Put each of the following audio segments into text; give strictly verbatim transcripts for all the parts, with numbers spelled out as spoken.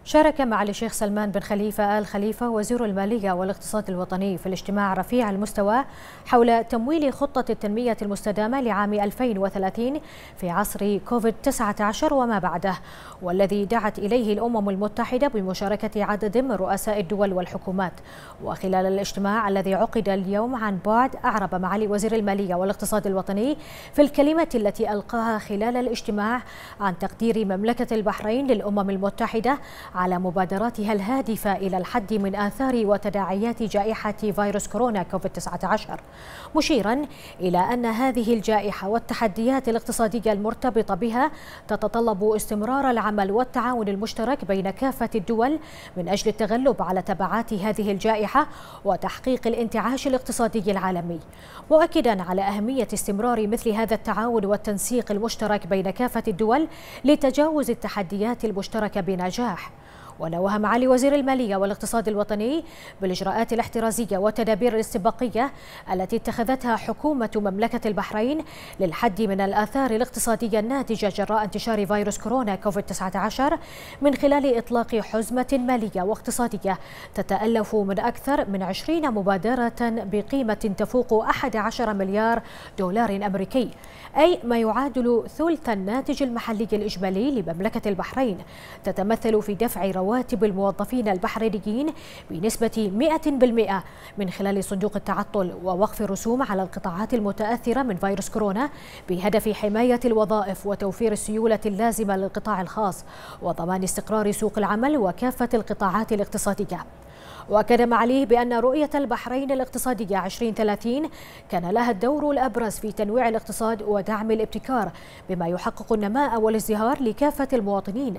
شارك معالي الشيخ سلمان بن خليفة آل خليفة وزير المالية والاقتصاد الوطني في الاجتماع رفيع المستوى حول تمويل خطة التنمية المستدامة لعام ألفين وثلاثين في عصر كوفيد تسعة عشر وما بعده، والذي دعت إليه الأمم المتحدة بمشاركة عدد من رؤساء الدول والحكومات. وخلال الاجتماع الذي عقد اليوم عن بعد، أعرب معالي وزير المالية والاقتصاد الوطني في الكلمة التي ألقاها خلال الاجتماع عن تقدير مملكة البحرين للأمم المتحدة على مبادراتها الهادفة إلى الحد من آثار وتداعيات جائحة فيروس كورونا كوفيد تسعة عشر، مشيرا إلى أن هذه الجائحة والتحديات الاقتصادية المرتبطة بها تتطلب استمرار العمل والتعاون المشترك بين كافة الدول من أجل التغلب على تبعات هذه الجائحة وتحقيق الانتعاش الاقتصادي العالمي، مؤكدا على أهمية استمرار مثل هذا التعاون والتنسيق المشترك بين كافة الدول لتجاوز التحديات المشتركة بنجاح. ونوه معالي وزير المالية والاقتصاد الوطني بالإجراءات الاحترازية والتدابير الاستباقية التي اتخذتها حكومة مملكة البحرين للحد من الآثار الاقتصادية الناتجة جراء انتشار فيروس كورونا كوفيد تسعة عشر من خلال إطلاق حزمة مالية واقتصادية تتألف من أكثر من عشرين مبادرة بقيمة تفوق أحد عشر مليار دولار أمريكي، أي ما يعادل ثلث الناتج المحلي الإجمالي لمملكة البحرين، تتمثل في دفع رواتب الموظفين البحرينيين بنسبة مئة بالمئة من خلال صندوق التعطل، ووقف الرسوم على القطاعات المتأثرة من فيروس كورونا بهدف حماية الوظائف وتوفير السيولة اللازمة للقطاع الخاص وضمان استقرار سوق العمل وكافة القطاعات الاقتصادية. وأكد معاليه بأن رؤية البحرين الاقتصادية عشرين ثلاثين كان لها الدور الأبرز في تنويع الاقتصاد ودعم الابتكار بما يحقق النماء والازدهار لكافة المواطنين،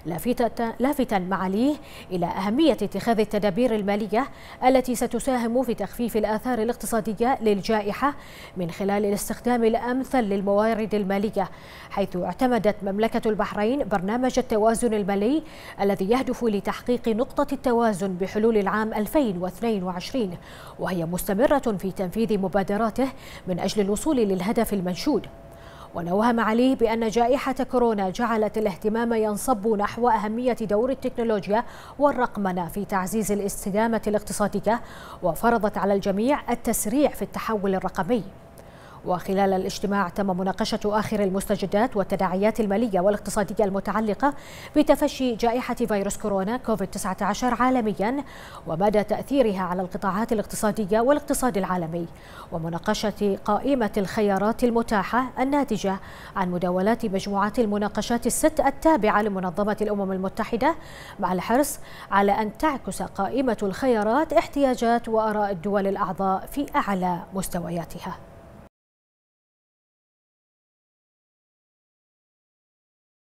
لافتا معاليه إلى أهمية اتخاذ التدابير المالية التي ستساهم في تخفيف الآثار الاقتصادية للجائحة من خلال الاستخدام الأمثل للموارد المالية، حيث اعتمدت مملكة البحرين برنامج التوازن المالي الذي يهدف لتحقيق نقطة التوازن بحلول العام ألفين واثنين وعشرين، وهي مستمرة في تنفيذ مبادراته من أجل الوصول للهدف المنشود. ونوه معاليه بأن جائحة كورونا جعلت الاهتمام ينصب نحو أهمية دور التكنولوجيا والرقمنة في تعزيز الاستدامة الاقتصادية، وفرضت على الجميع التسريع في التحول الرقمي. وخلال الاجتماع تم مناقشة آخر المستجدات والتداعيات المالية والاقتصادية المتعلقة بتفشي جائحة فيروس كورونا كوفيد تسعة عشر عالميا ومدى تأثيرها على القطاعات الاقتصادية والاقتصاد العالمي، ومناقشة قائمة الخيارات المتاحة الناتجة عن مداولات مجموعات المناقشات الست التابعة لمنظمة الأمم المتحدة، مع الحرص على أن تعكس قائمة الخيارات احتياجات وآراء الدول الأعضاء في أعلى مستوياتها.